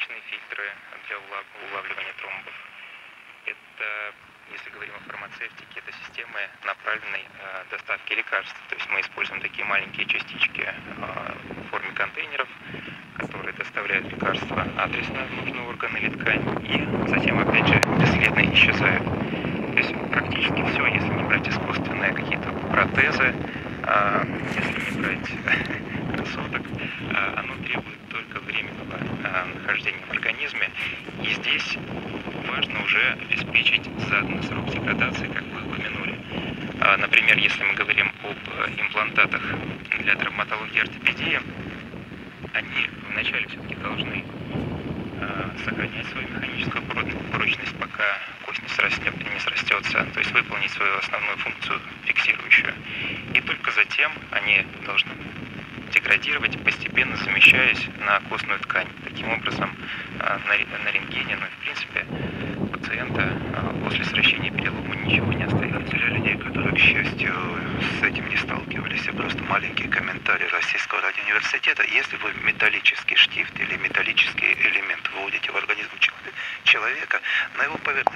различные фильтры для улавливания тромбов. Это, если говорим о фармацевтике, это системы направленной доставки лекарств. То есть мы используем такие маленькие частички в форме контейнеров, которые доставляют лекарства адресно в нужный орган или ткань, и затем, опять же, бесследно исчезают. То есть практически все, если не брать искусственные какие-то протезы, если не брать красоток, оно требует только временного нахождения в организме. И здесь важно уже обеспечить заданный срок деградации, как вы упомянули. Например, если мы говорим об имплантатах для травматологии и ортопедии, они вначале все-таки должны сохранять свою механическую прочность, пока кость не срастется, то есть выполнить свою основную функцию фиксирующую. И только затем они должны деградировать, постепенно замещаясь на костную ткань. Таким образом, на рентгене, ну и в принципе, пациента после сращения перелома ничего не остается. Для людей, которые, к счастью, с этим не сталкивались, и просто маленький комментарий Российского радиоуниверситета. Если вы металлический штифт или металлический элемент вводите в организм человека, на его поверхность